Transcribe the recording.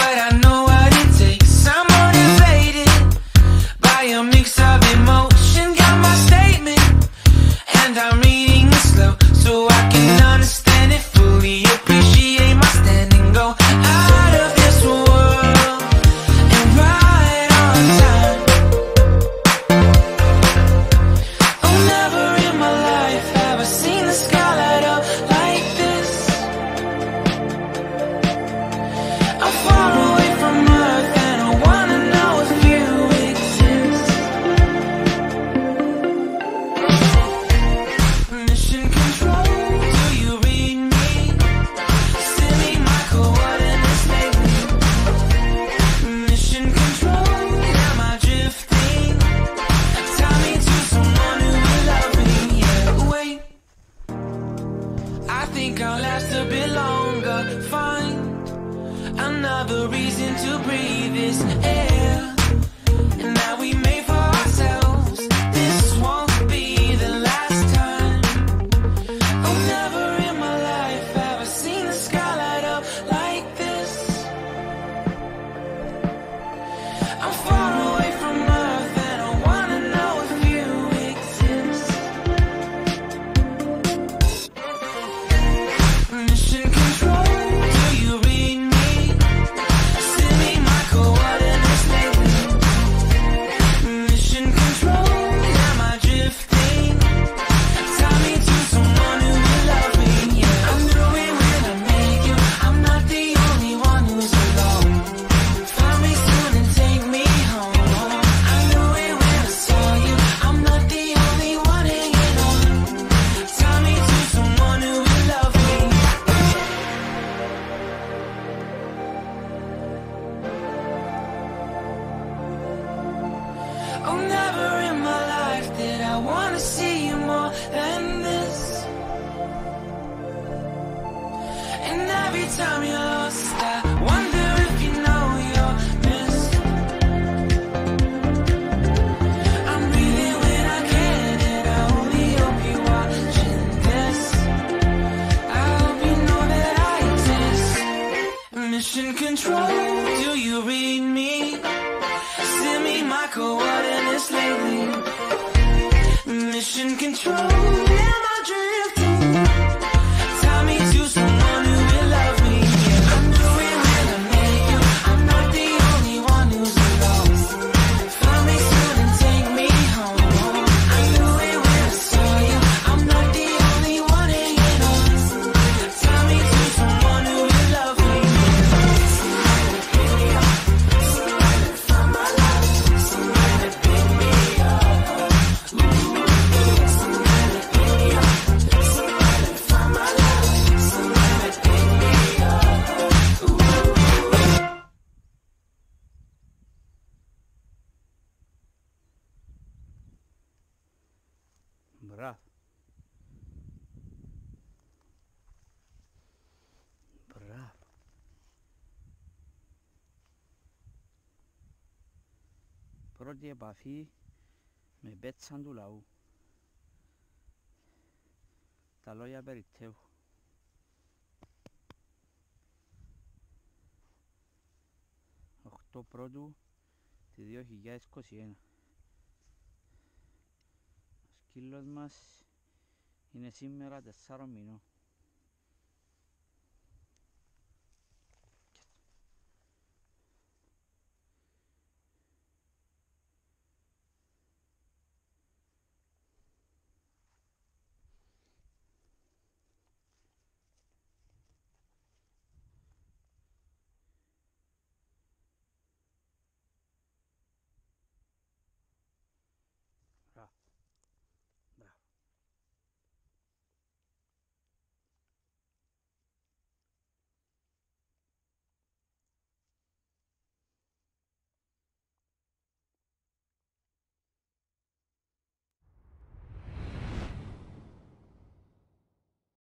but I know what it takes. I'm motivated by a mix of emotion. Got my statement, and I'm reading it slow so I can understand it fully. Appreciate my stand and go out of this world and right on time. Oh, never in my life have I seen the sky light up like this. I'm far away from Earth and I wanna know if you exist. Mission control, do you read me? Send me my coordinates lately. Mission control, am I drifting? Tie me to someone who will love me. Yeah, wait, I think I'll last a bit longer. Find another reason to breathe this air, and that we made for ourselves. This won't be the last time. Oh, never in my life have I seen the sky light up like this. I'm far away from Earth and I wanna know if you exist. Mission control, do you read me? Send me my coordinates lately. Mission control, am I drifting? Tie me to someone who will love me. Yeah, I knew it when I met you. I'm not the only one who's alone. Find me soon and take me home. I knew it when I saw you. I'm not the only one hanging on. Tie me to someone who will love me. Oh, never in my life did I wanna see you more than this. And every time you're lost, I wonder if you know you're missed. I'm breathing when I can, and I only hope you're watching this. I hope you know that I exist. Mission control, do you read me? Send me my coordinates lately. Mission control, am I drifting? Tie me to someone who will love me. Yeah, I knew it when I met you. I'm not the only one who's alone. Find me soon and take me home. I knew it when I saw you. I'm not the only one hanging on. Tie me to someone who will love me. Somebody pick me up. Somebody find my love. Somebody pick me up. Somebody pick me up. Somebody find my love. Somebody pick me up. Brav. Brav. Πρώτη επαφή με πέτσαν του λαού. Τα λόγια περιττεύου. Πρώτου του 2021. Ο σκύλος μας είναι σήμερα 4 μηνών.